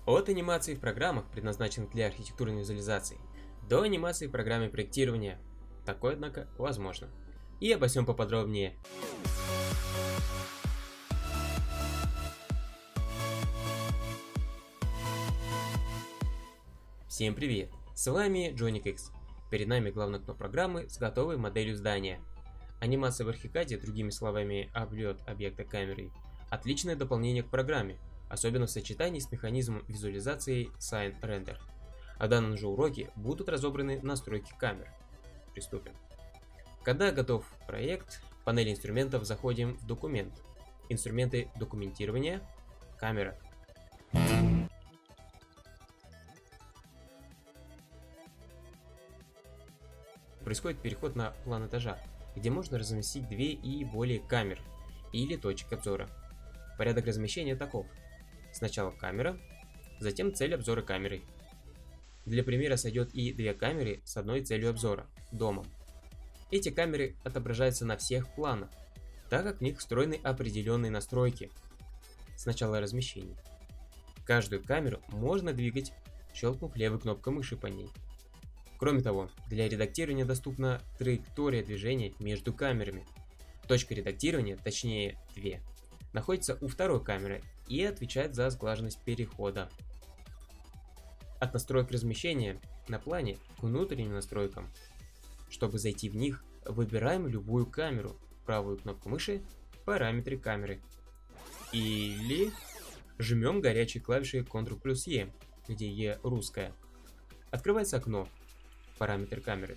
От анимации в программах, предназначенных для архитектурной визуализации, до анимации в программе проектирования. Такое, однако, возможно. И обо всем поподробнее. Всем привет! С вами Джоник X. Перед нами главное окно программы с готовой моделью здания. Анимация в Archicad, другими словами, облет объекта камерой, отличное дополнение к программе, особенно в сочетании с механизмом визуализации Sign Render. А в данном же уроке будут разобраны настройки камер. Приступим. Когда готов проект, в панели инструментов заходим в документ. Инструменты документирования, камера. Происходит переход на план этажа, где можно разместить 2 и более камер или точек обзора. Порядок размещения таков. Сначала камера, затем цель обзора камерой. Для примера сойдет и 2 камеры с одной целью обзора – домом. Эти камеры отображаются на всех планах, так как в них встроены определенные настройки. Сначала размещение. Каждую камеру можно двигать, щелкнув левой кнопкой мыши по ней. Кроме того, для редактирования доступна траектория движения между камерами. Точка редактирования, точнее 2, находится у второй камеры и отвечает за сглаженность перехода. От настроек размещения на плане к внутренним настройкам. Чтобы зайти в них, выбираем любую камеру, правую кнопку мыши, параметры камеры. Или жмем горячей клавишей Ctrl+E, где E русская. Открывается окно. Параметры камеры.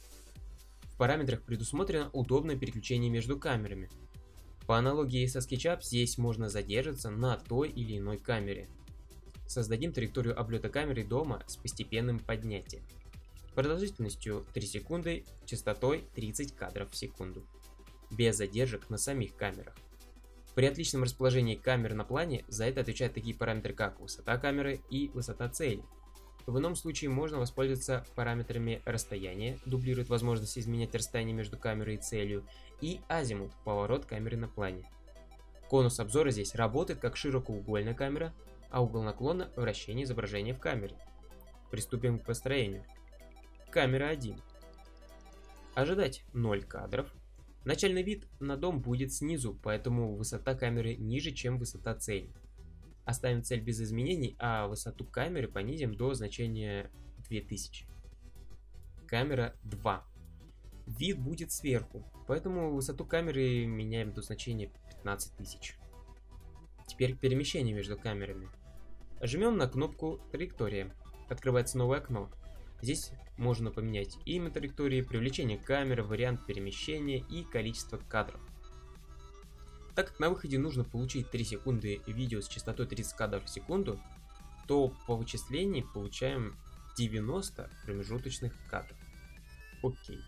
В параметрах предусмотрено удобное переключение между камерами. По аналогии со SketchUp, здесь можно задержаться на той или иной камере. Создадим траекторию облета камеры дома с постепенным поднятием. Продолжительностью 3 секунды, частотой 30 кадров в секунду. Без задержек на самих камерах. При отличном расположении камер на плане за это отвечают такие параметры, как высота камеры и высота цели. В ином случае можно воспользоваться параметрами расстояния, дублирует возможность изменять расстояние между камерой и целью, и азимут, поворот камеры на плане. Конус обзора здесь работает как широкоугольная камера, а угол наклона – вращение изображения в камере. Приступим к построению. Камера 1. Ожидать 0 кадров. Начальный вид на дом будет снизу, поэтому высота камеры ниже, чем высота цели. Оставим цель без изменений, а высоту камеры понизим до значения 2000. Камера 2. Вид будет сверху, поэтому высоту камеры меняем до значения 15000. Теперь к перемещению между камерами. Жмем на кнопку «Траектория». Открывается новое окно. Здесь можно поменять имя траектории, привлечение камеры, вариант перемещения и количество кадров. Так как на выходе нужно получить 3 секунды видео с частотой 30 кадров в секунду, то по вычислению получаем 90 промежуточных кадров. Окей.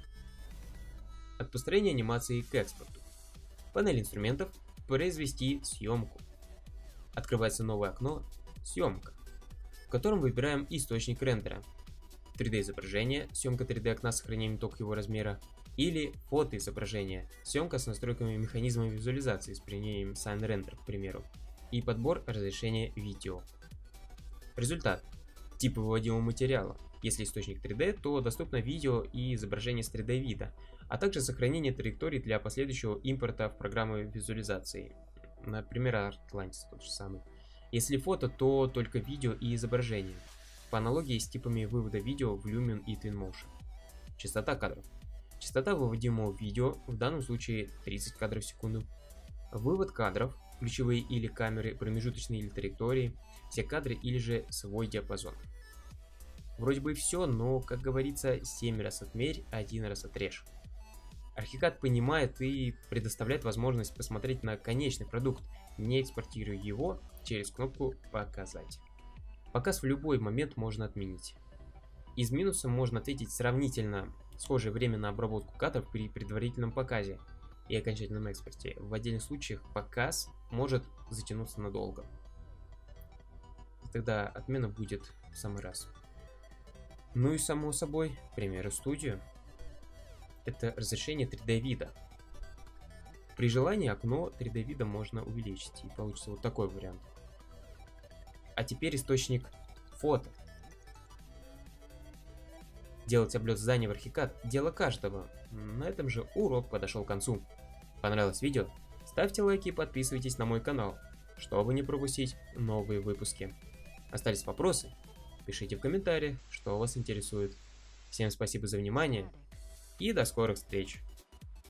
От построения анимации к экспорту. Панель инструментов «Произвести съемку». Открывается новое окно «Съемка», в котором выбираем источник рендера. 3D изображение, съемка 3D окна с сохранением только его размера, или фотоизображение, съемка с настройками механизма визуализации с применением Sign Render, к примеру, и подбор разрешения видео. Результат. Типы выводимого материала. Если источник 3D, то доступно видео и изображение с 3D вида, а также сохранение траекторий для последующего импорта в программы визуализации. Например, Atlantis тот же самый. Если фото, то только видео и изображение. По аналогии с типами вывода видео в Lumen и Twinmotion. Частота кадров. Частота выводимого видео, в данном случае 30 кадров в секунду. Вывод кадров, ключевые или камеры, промежуточные или траектории, все кадры или же свой диапазон. Вроде бы все, но, как говорится, 7 раз отмерь, 1 раз отрежь. Archicad понимает и предоставляет возможность посмотреть на конечный продукт, не экспортируя его через кнопку «Показать». Показ в любой момент можно отменить. Из минуса можно ответить сравнительно схожее время на обработку кадров при предварительном показе и окончательном экспорте. В отдельных случаях показ может затянуться надолго. Тогда отмена будет в самый раз. Ну и само собой, примеры студию. Это разрешение 3D вида. При желании окно 3D вида можно увеличить, и получится вот такой вариант. А теперь источник фото. Делать облет здания в Архикад – дело каждого. На этом же урок подошел к концу. Понравилось видео? Ставьте лайки и подписывайтесь на мой канал, чтобы не пропустить новые выпуски. Остались вопросы? Пишите в комментариях, что вас интересует. Всем спасибо за внимание и до скорых встреч!